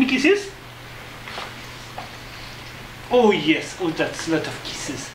many kisses? Oh yes, oh that's a lot of kisses.